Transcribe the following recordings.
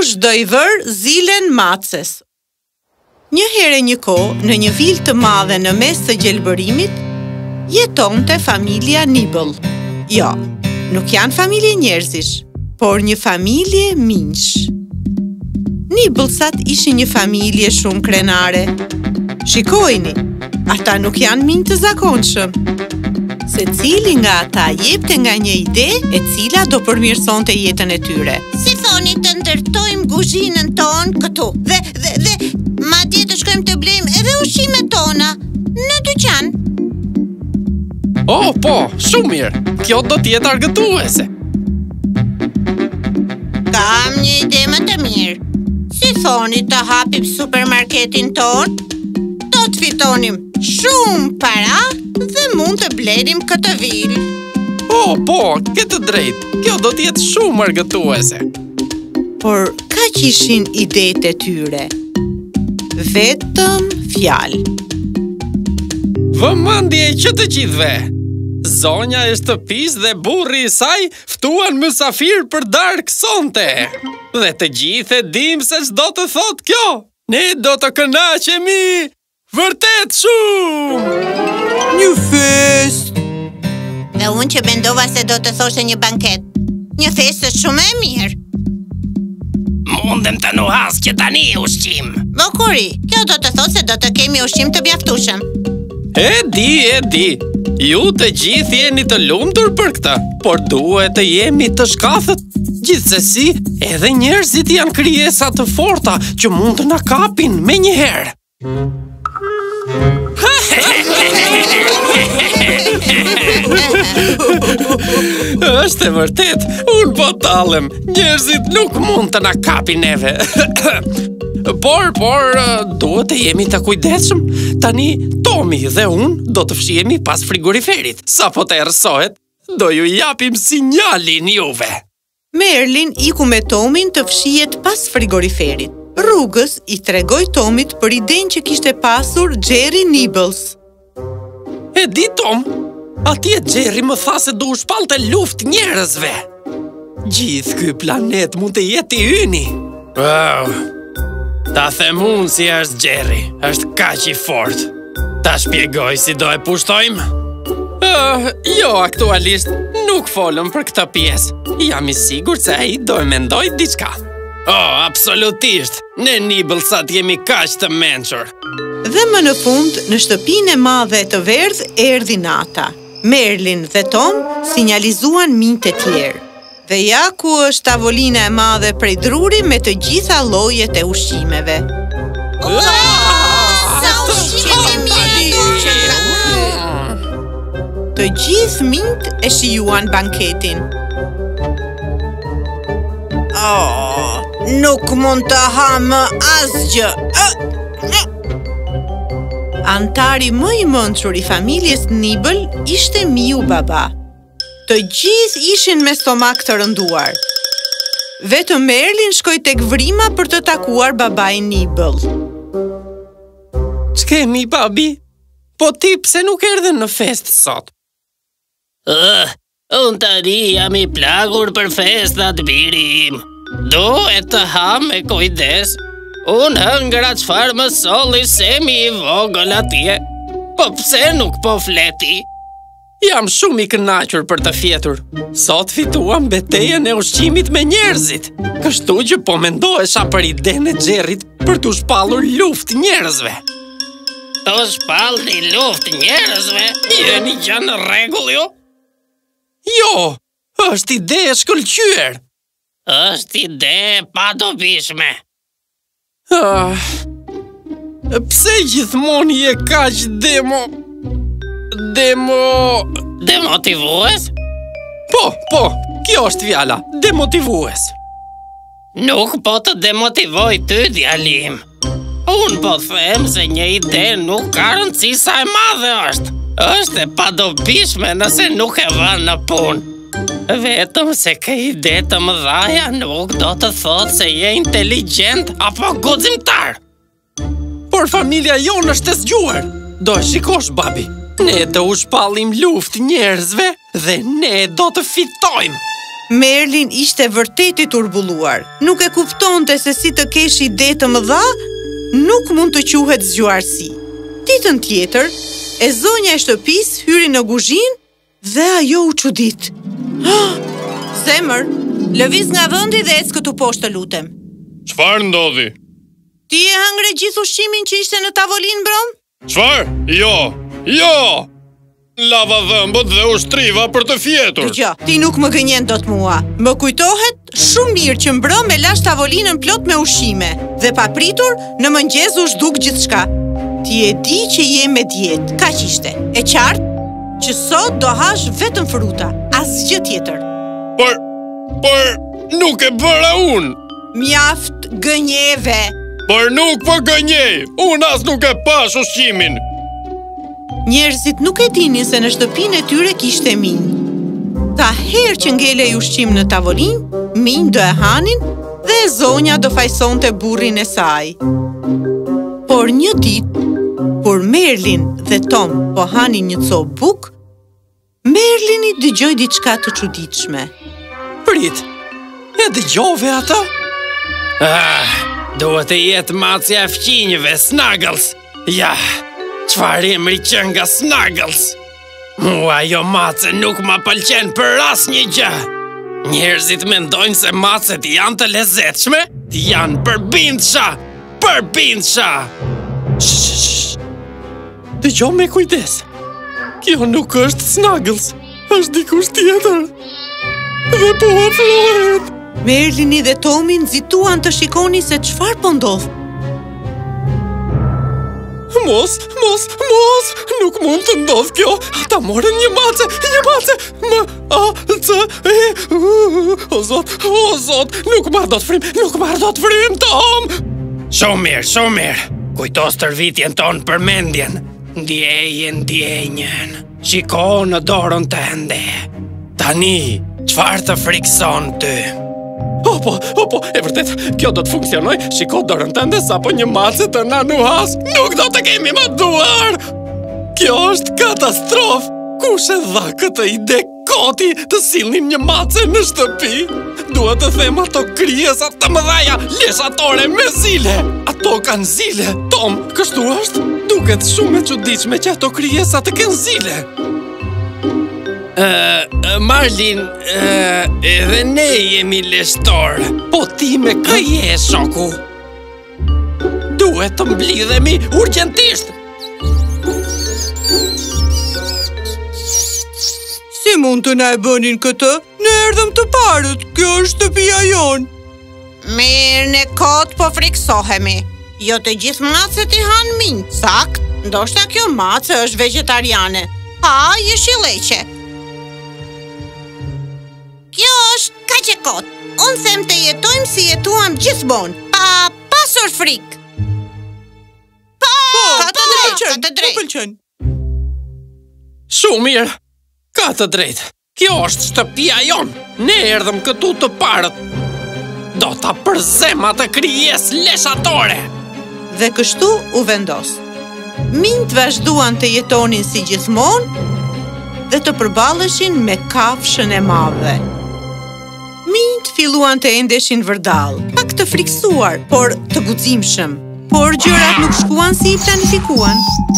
kush do I vër Zilen Maces. Një herë një kohë, në një vilë të madhe në mes të gjelbërimit, jetonte familja Nibël. Jo, nuk janë familje njerëzish, por një familje minjsh. Nibëlsat ishin një familje shumë krenare. Shikojni, ata nuk janë minj të zakonshëm. Secili nga ata jepte nga një ide e cila do përmirësonte jetën e tyre. Si thoni të ndërtojmë kuzhinën tonë këtu dhe madje të shkojmë të blejmë edhe ushqimet tona në dyqan. Po, shumë mirë. Kjo do t'jetë argëtuese. Kam një ide më të mirë. Si thoni të hapim supermarketin tonë? Do të fitonim shumë para dhe mund të blenim këtë vilë. Po, ke të drejtë. Kjo do t'jetë shumë argëtuese. Por kaq ishin idetë e tyre. Vetëm fjalë. Vëmendje që të gjithëve. Zonja e shtëpisë dhe burri i saj ftuan mysafir për darkë sonte. Dhe të gjithë e dim se ç'do të thotë kjo. Ne do të kënaqemi vërtet shumë. Një fest. Dhe unë që mendova se do të thoshe një banket. Një festë shumë e mirë. Mundem të nuhas që tani ushqim. Bokuri, kjo do të thotë se do të kemi ushqim të mjaftueshëm. E di. Ju të gjithë jeni të lumtur për këtë, por duhet të jemi të shkathët. Gjithsesi, edhe njerëzit janë krijesa të forta që mund të na kapin me një herë. Është e vërtet, unë po tallem. Njerëzit nuk mund të na kapin neve. Por, duhet të jemi të kujdesshëm. Tani, Tomi dhe unë do të fshihemi pas frigoriferit. Sa po të erësohet, do ju japim sinjalin juve. Merlin iku me Tomin të fshihet pas frigoriferit. Rrugës i tregoi Tomit për idenë që kishte pasur Jerry Nibbles. E di, Tom, atje Jerry më tha se do u shpallte luftë njerëzve. Gjithë ky planet mund të jetë i yni. Ta them unë si është Jerry, është kaq i fortë. Ta shpjegoj si do e pushtojmë? Jo, aktualisht nuk folëm për këtë pjesë. Jam i sigurt se ai do e mendoj diçka. Absolutisht. Ne Nibëlsat jemi kaq të mençur. Dhe më në fund, në shtëpinë e madhe të verdhë erdhi nata. Merlin dhe Tom sinjalizuan minjtë e tjerë. Dhe ja ku është tavolina e madhe prej druri me të gjitha llojet e ushqimeve. Sa ushqime mirë! Të gjithë minjtë e shijuan banketin. Nuk mund të ha më asgjë. Antari më i mençur i familjes Nibël ishte Miu baba. Të gjithë ishin me stomak të rënduar. Vetëm Merlin shkoi tek vrima për të takuar babain Nibël. Ç'kemi, babi? Po ti pse nuk erdhe në fest sot? Unë tani jam i plagur për festat, biri im. Duhet të ha me kujdes. Unë hëngra çfarë më solli Semi i vogël atje. Po pse nuk po fleti? Jam shumë i kënaqur për të fjetur. Sot fituam betejën e ushqimit me njerëzit. Kështu që po mendohesha për idenë e Xherrit për t'u shpallur luftë njerëzve. Të shpallni luftë njerëzve? Jeni gjë në rregull ju? Jo, është ide e shkëlqyer. Është ide pa dobishme. Pse gjithmonë je kaq Demotivues? Po, kjo është fjala, demotivues. Nuk po të demotivoj ty, djalim. Unë po them se një ide nuk ka rëndësi sa e madhe është. Është e padobishme nëse nuk e vën në punë. Vetëm se ke ide të mëdhaja nuk do të thotë se je inteligjent apo guximtar. Por familja jonë është e zgjuar. Do e shikosh, babi. Ne do u shpallim luftë njerëzve dhe ne do të fitojmë. Merlin ishte vërtet I turbulluar. Nuk e kuptonte se si të kesh ide të mëdha, nuk mund të quhet zgjuarsi. Ditën tjetër, e zonja e shtëpisë hyri në kuzhinë dhe ajo u çudit. Zemër, lëviz nga vendi dhe ec këtu poshtë, të lutem. Çfarë ndodhi? Ti e hëngre gjithë ushqimin që ishte në tavolinë, brom? Çfarë? Jo! Lava dhëmbët dhe ushtriva për të fjetur. Dgjoj, ti nuk më gënjen dot mua. Më kujtohet shumë mirë që mbrëm e lash tavolinën plot me ushqime dhe papritur në mëngjes u zhduk gjithçka. Ti e di që je me dietë, kaq ishte. E qartë që sot do hash vetëm fruta, asgjë tjetër. Por nuk e bëra unë. Mjaft gënjeve. Por nuk po gënjej. Unë as nuk e pash ushqimin. Njerëzit nuk e dinin se në shtëpinë e tyre kishte minj. Ta herë që ngelej ushqim në tavolinë, minj do e hanin dhe zonja do fajsonte burrin e saj. Por një ditë, kur Merlin dhe Tom po hanin një copë bukë, Merlini dëgjoi diçka të çuditshme. Prit, e dëgjove atë? Duhet të jetë macja e fqinjve, Snuggles. Ja, çfarë emri që nga Snuggles? Mua jo mace nuk ma pëlqen për asnjë gjë. Njerëzit mendojnë se macet janë të lezetshme, janë përbindsha. Dëgjoj me kujdes. Kjo nuk është Snuggles, është dikush tjetër. Dhe po afrohet. Merlini dhe Tomi nxituan të shikoni se çfarë po ndodh. Mos, nuk mund të ndodh kjo. Ata morën një mace, O zot, nuk marr dot frim, Tom. Shumë mirë. Kujto stërvitjen tonë për mendjen. Ndjenjen. Shiko në dorën tënde. Tani, çfarë të frikson ty? Po, e vërtet, kjo do të funksionoj. Shiko dorën tënde sapo një mace të na nuhas. Nuk do të kemi më duar. Kjo është katastrofë. Kush e dha këtë ide koti të sillnim një mace në shtëpi? Dua të them ato krijesa të mëdha leshatore me zile. Ato kanë zile, Tom, kështu është? Duket shumë e çuditshme që ato krijesa të kenë zile. Marlin, edhe ne jemi leshtor. Po ti me kë je, shoku? Duhet të mblidhemi urgjentisht. Si mund të na e bënin këtë? Ne erdhëm të parët, kjo është shtëpia jonë. Mirë, ne kot po friksohemi. Jo të gjithë macet I hanë minj. Sakt, ndoshta kjo mace është vegetariane. Ha, jeshilleqe. Kjo është kaq e kot. Unë them të jetojmë si jetuam gjithmonë, pa pasur frikë. Ka të drejtë. Shumë mirë. Ka të drejtë. Kjo është shtëpia jonë. Ne erdhëm këtu të parët. Do ta përzem atë krijesë leshatore. Dhe kështu u vendos. Minjt vazhduan të jetonin si gjithmonë dhe të përballeshin me kafshën e madhe. Minjt filluan të endeshin vërdall, pak të friksuar, por të guximshëm. Por gjërat nuk shkuan si I planifikuan.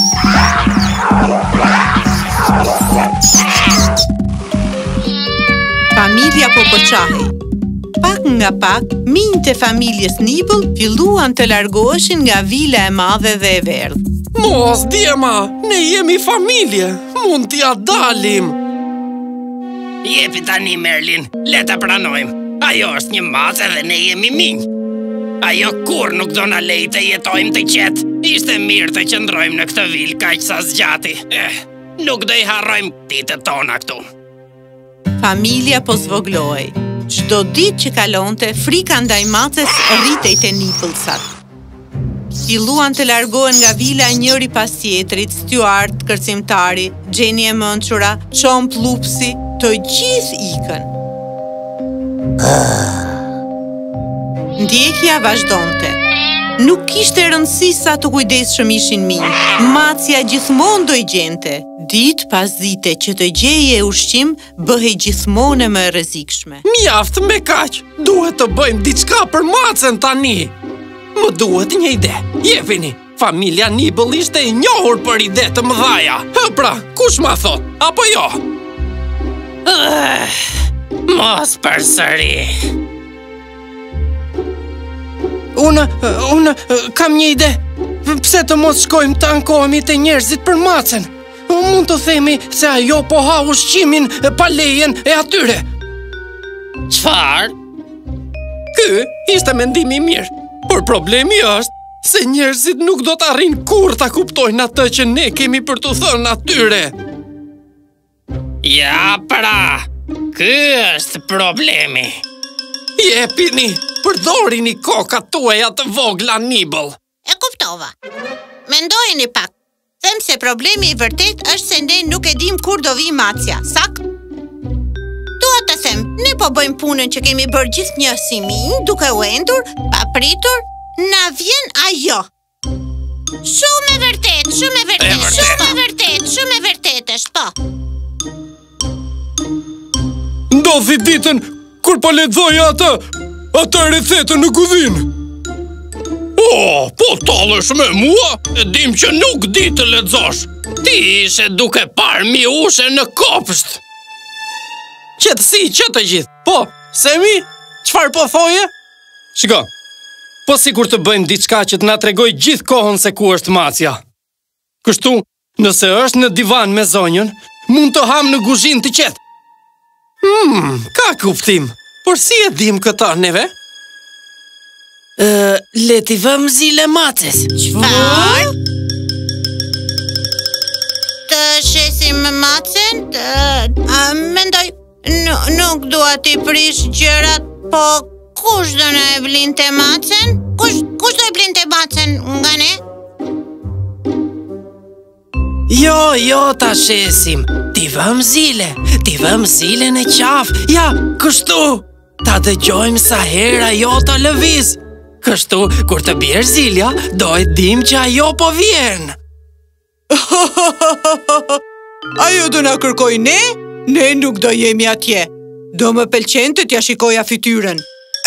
Familja po përçahej. Pak nga pak, minjt e familjes Nibëll filluan të largoheshin nga vila e madhe dhe e verdhë. Mos, djema, ne jemi familje. Mund t'ja dalim. Jepi tani, Merlin, le ta pranojmë. Ajo është një mace dhe ne jemi minj. Ajo kur nuk do na lej të jetojmë të qetë. Ishte mirë të qëndrojmë në këtë vilë kaq sa zgjati. Nuk do I harrojmë ditët tona këtu. Familja po zvoglohej. Çdo ditë që kalonte, frika ndaj maces rritej te nipëllsat. Filluan të largohen nga vila njëri pas tjetrit, Stuart, kërcimtari, Jenny e mençura, Chomp Lupsi, të gjithë ikën. Ndjekja vazhdonte. Nuk kishte rëndësi sa të kujdesshëm ishin mirë. Macja gjithmonë do I gjente. Ditë pas dite që të gjeje ushqim, bëhej gjithmonë më e rrezikshme. Mjaft me kaq. Duhet të bëjmë diçka për Macen tani. Më duhet një ide. Jepini. Familja Nibëll ishte e njohur për ide të mëdhaja. Pra, kush ma thot? Apo jo? Mos përsëri. Unë kam një ide. Pse të mos shkojmë të ankohemi të njerëzit për Macen? Mund të themi se ajo po ha ushqimin pa lejen e atyre. Çfarë? Ky ishte mendimi I mirë. Por problemi është se njerëzit nuk do të arrin kur ta kuptojnë atë që ne kemi për të thënë atyre. Ja pra, ky është problemi. Jepini, përdorini kokat tuaja të vogla Nibëll. E kuptova. Mendojeni pak. Them se problemi I vërtet është se ne nuk e dim kur do vi Macja, sak? Dua të them, ne po bëjmë punën që kemi bërë gjithnjë si minj, duke u endur, pa pritur, na vjen ajo. Shumë e vërtet, shumë e vërtet, shumë e vërtet, shumë e vërtet është, po. Ndodhi ditën kur po lexoj atë recetën në kuzhinë. Po tallesh me mua? E dim që nuk di të lexosh. Ti ishe duke parë mi ushe në kopsht. Qetësi që të gjithë. Po, Semi, çfarë po thoje? Shiko, po sikur të bëjmë diçka që të na tregoj gjithë kohën se ku është Macja. Kështu, nëse është në divan me zonjën, mund të ham në kuzhinë të qetë. Ka kuptim. Por si e dim këta neve? Le t'i vëm zile Maces. Çfarë? Të shesim Macen? Mendoj, nuk dua t'i prish gjërat, po kush do na e blinte Macen? Kush do e blinte Macen nga ne? Jo, ta shesim. T'i vëm zile në qafë. Ja, kështu. Ta dëgjojmë sa herë ajo të lëviz. Kështu, kur të bjerë zilja, do e dim që ajo po vjen. Ajo do na kërkoj ne? Ne nuk do jemi atje. Do më pëlqen të t'ja shikoja fytyrën.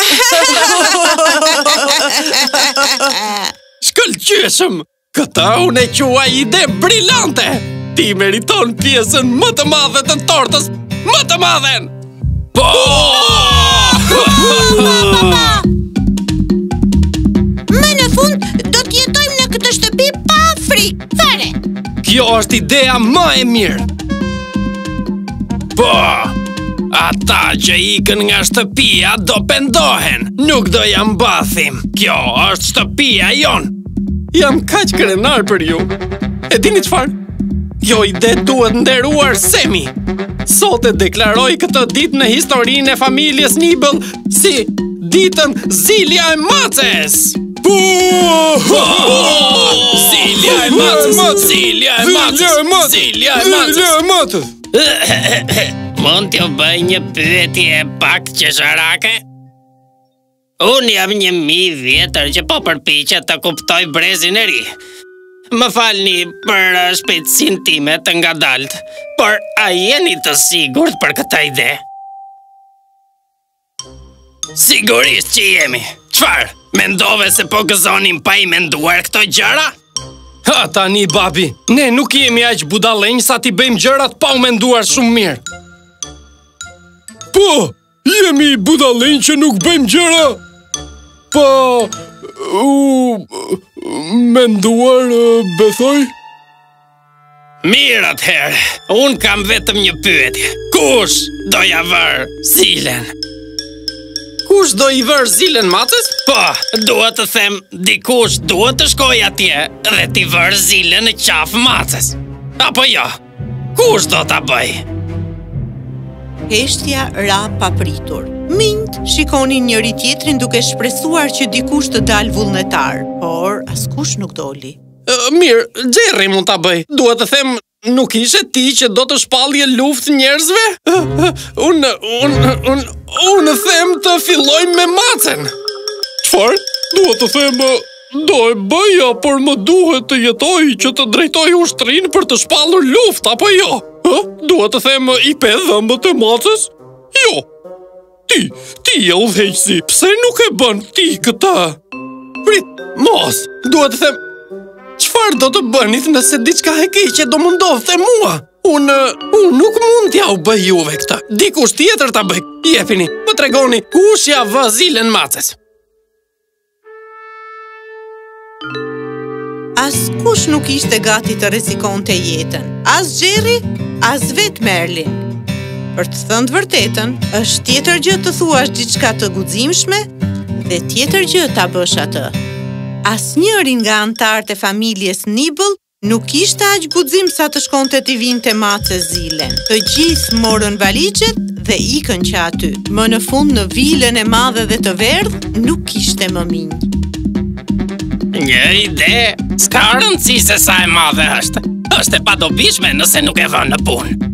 Shkëlqyeshëm. Këta unë e quaj ide brillante. Ti meriton pjesën më të madhe të tortës. Më të madhen. Po! Më në fund, do t'jetojmë në këtë shtëpi pa frikë, fare. Kjo është idea më e mirë. Po! Ata që ikën nga shtëpia do pendohen. Nuk do jam bathim. Kjo është shtëpia jon. Jam kaq krenar për ju. E dini çfarë? Kjo ide duhet nderuar Semi. Sot e deklaroj këtë ditë në historinë e familjes Nibëll si ditën Zilja e Maces. Zilja e Maces. Zilja e Maces. Zilja e Maces. Mund t'ju bëj një pyetje pak qesharake? Unë jam 1000 vjetër që po përpiqet të kuptoj brezin e ri. Më falni për shpejtësinë time të ngadalt, por a jeni të sigurt për këtë ide? Sigurisht që jemi. Çfarë? Mendove se po gëzonim pa I menduar këto gjëra? Ha tani, babi, ne nuk jemi aq budallënj sa t'i bëjmë gjërat pa u menduar shumë mirë. Po, jemi budallënj që nuk bëjmë gjëra pa menduar, besoj. Mirë atëherë, unë kam vetëm një pyetje. Kush do ja vër zilen? Kush do I vër zilen Maces? Po, duhet të them, dikush duhet të shkoj atje dhe t'i vër zilen në qafë Maces. Apo jo, kush do t'a bëj? Heshtja ra papritur. Minjt shikonin njëri tjetrin duke shpresuar që dikush të dalë vullnetar, por askush nuk doli. Mirë, Jerry mund t'a bëj. Duhet të them, nuk ishe ti që do të shpallje luftë njerëzve? Unë them të fillojmë me Macen. Çfarë? Duhet të them, Do e bëja, por më duhet të jetoj që të drejtoj ushtrinë për të shpallur luftë, apo jo? Duhet të them i pe dhëmbët e Macës? Jo. Ti e udhëheqësi, pse nuk e bën ti këtë? Prit, mos, duhet të them... Çfarë do të bënit nëse diçka e keqe do më ndodhte mua? Unë nuk mund t'ja u bëj juve këtë. Dikush tjetër ta bëj. Jepini, më tregoni kush ja vë Zilen Macës. Askush nuk ishte gati të rrezikonte jetën. As Jerry, as vet Merlin. Për të thënë të vërtetën, është tjetër gjë të thuash diçka të guximshme dhe tjetër gjë ta bësh atë. Asnjëri nga anëtarët e familjes Nibble nuk ishte aq guxim sa të shkonte t'i vinte Macës Zilen. Të gjithë morën valixhet dhe ikën që aty. Më në fund në vilën e madhe dhe të verdhë nuk kishte më minj. Një ide, s'ka rëndësi se sa e madhe është. Është e padobishme nëse nuk e vën në punë.